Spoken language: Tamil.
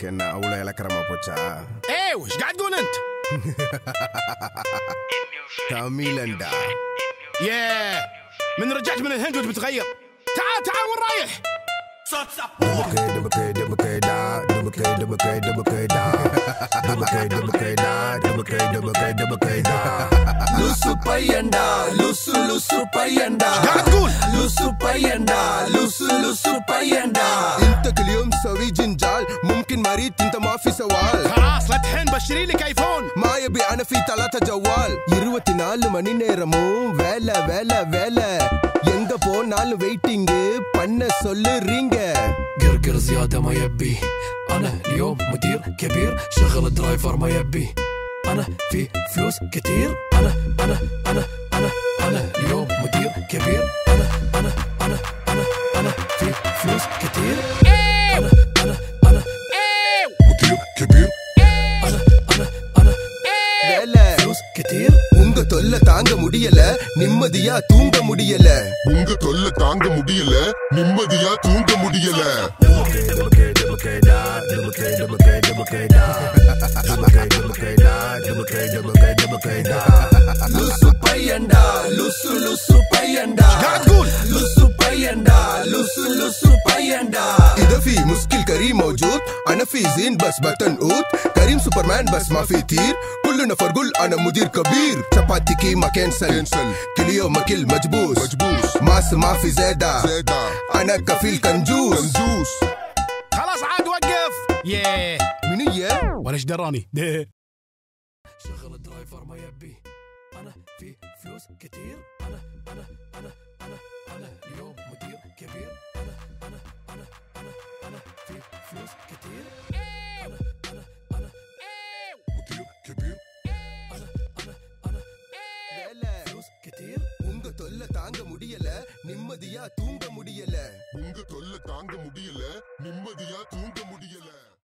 என்ன அவ்வளவு இலக்கரமா போச்சா? ايه وش قاعد تقول انت؟ தமிழண்டா. ياه من رجعت من الهند وانت بتغير. تعال تعال وين رايح؟ Lusu payanda, lusu payanda. قاعد تقول Lusu payanda, lusu payanda. انت كل يوم تسوي جنجال، ممكن مريض انت ما في سوال. خلاص لا تحن بشتري لك ايفون. ما يبي انا في 3 جوال. 24 மணி நேரமும் வேலை வேலை வேலை. எங்க போனாலும் வெயிட்டிங் பண்ண சொல்லுறீங்க. قرقر زيادة ما يبي. أنا اليوم مدير كبير، شغل الدرايفر ما يبي. أنا في فلوس كتير. أنا اليوم مدير كبير. أنا في فلوس كتير. أنا مدير كبير. வேலை فلوس كتير. உங்க தொல்லை தாங்க முடியல, நிம்மதியா தூங்க முடியல. உங்க தொல்லை தாங்க முடியல, நிம்மதியா தூங்க முடியல. Lusu payanda, lusu payanda. قاعد تقول Lusu payanda, lusu payanda. إذا في مشكل كريم موجود، أنا في زين بس بتنقوت. كريم سوبرمان بس ما في تير. كل نفر قول أنا مدير كبير. شباتي كي ما كنسل، كل يوم أكل مجبوس. ماس ما في زيادة، أنا كفيل كنجوس. خلاص عاد وقف. ياه منو يا؟ ولا ايش دراني. شغل الدرايفر ما يبي. أنا في فلوس كتير. أنا اليوم مدير كبير. أنا في فلوس كتير. أنا مدير كبير. أنا வேலை فلوس كتير. உங்க தொல்லை தாங்க முடியல, நிம்மதியா தூங்க முடியல. உங்க தொல்லை தாங்க முடியல, நிம்மதியா தூங்க முடியல.